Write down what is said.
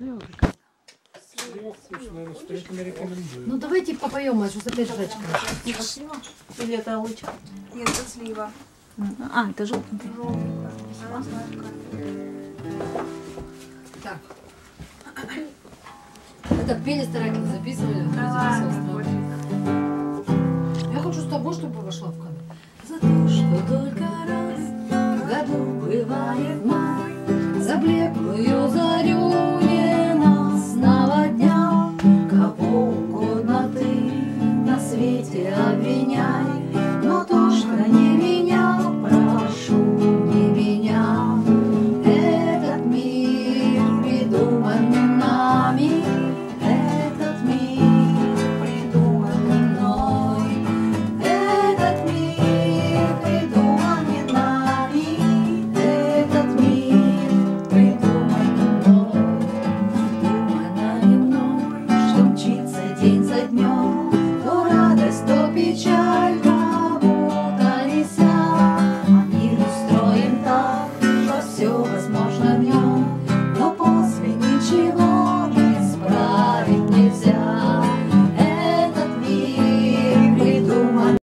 Ну давайте попоем, а сейчас опять жрачка. Или это лучка? Нет, это слива. А, это желтенькая. Так. Это пели Старакин, записывали? Да. Я хочу с тобой, чтобы вошла в кадр. За то, что только раз в году бывает май, за блеклую зарю